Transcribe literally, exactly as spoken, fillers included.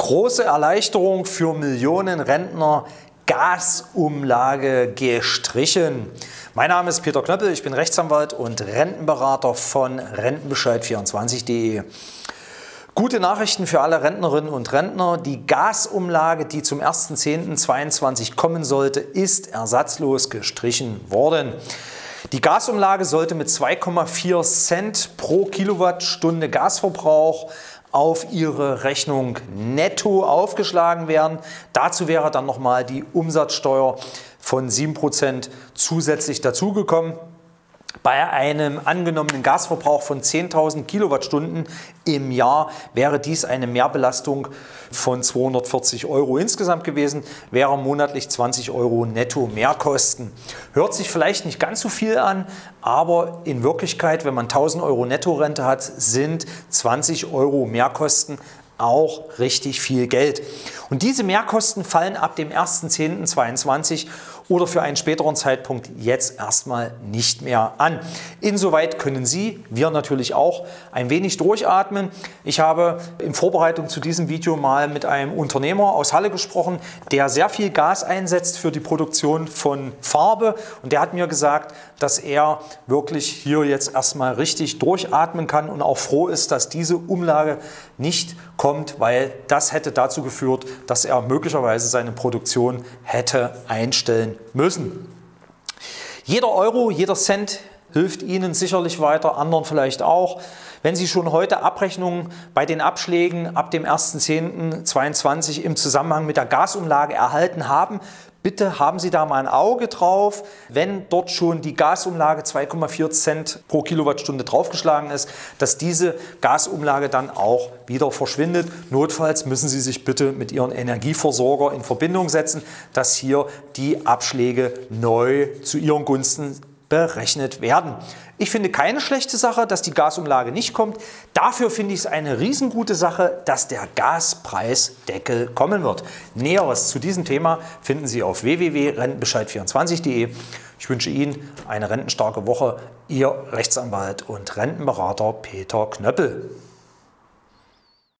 Große Erleichterung für Millionen Rentner, Gasumlage gestrichen. Mein Name ist Peter Knöppel, ich bin Rechtsanwalt und Rentenberater von Rentenbescheid vierundzwanzig punkt de. Gute Nachrichten für alle Rentnerinnen und Rentner. Die Gasumlage, die zum ersten zehnten zweiundzwanzig kommen sollte, ist ersatzlos gestrichen worden. Die Gasumlage sollte mit zwei Komma vier Cent pro Kilowattstunde Gasverbrauch auf Ihre Rechnung netto aufgeschlagen werden. Dazu wäre dann nochmal die Umsatzsteuer von sieben Prozent zusätzlich dazugekommen. Bei einem angenommenen Gasverbrauch von zehntausend Kilowattstunden im Jahr wäre dies eine Mehrbelastung von zweihundertvierzig Euro insgesamt gewesen, wäre monatlich zwanzig Euro netto Mehrkosten. Hört sich vielleicht nicht ganz so viel an, aber in Wirklichkeit, wenn man tausend Euro Nettorente hat, sind zwanzig Euro Mehrkosten auch richtig viel Geld. Und diese Mehrkosten fallen ab dem ersten zehnten zweiundzwanzig oder für einen späteren Zeitpunkt jetzt erstmal nicht mehr an. Insoweit können Sie, wir natürlich auch, ein wenig durchatmen. Ich habe in Vorbereitung zu diesem Video mal mit einem Unternehmer aus Halle gesprochen, der sehr viel Gas einsetzt für die Produktion von Farbe, und der hat mir gesagt, dass er wirklich hier jetzt erstmal richtig durchatmen kann und auch froh ist, dass diese Umlage nicht kommt, weil das hätte dazu geführt, dass er möglicherweise seine Produktion hätte einstellen müssen. Jeder Euro, jeder Cent hilft Ihnen sicherlich weiter, anderen vielleicht auch. Wenn Sie schon heute Abrechnungen bei den Abschlägen ab dem ersten zehnten zweiundzwanzig im Zusammenhang mit der Gasumlage erhalten haben, bitte haben Sie da mal ein Auge drauf, wenn dort schon die Gasumlage zwei Komma vier Cent pro Kilowattstunde draufgeschlagen ist, dass diese Gasumlage dann auch wieder verschwindet. Notfalls müssen Sie sich bitte mit Ihrem Energieversorger in Verbindung setzen, dass hier die Abschläge neu zu Ihren Gunsten berechnet werden. Ich finde keine schlechte Sache, dass die Gasumlage nicht kommt. Dafür finde ich es eine riesengute Sache, dass der Gaspreisdeckel kommen wird. Näheres zu diesem Thema finden Sie auf w w w punkt rentenbescheid vierundzwanzig punkt de. Ich wünsche Ihnen eine rentenstarke Woche. Ihr Rechtsanwalt und Rentenberater Peter Knöppel.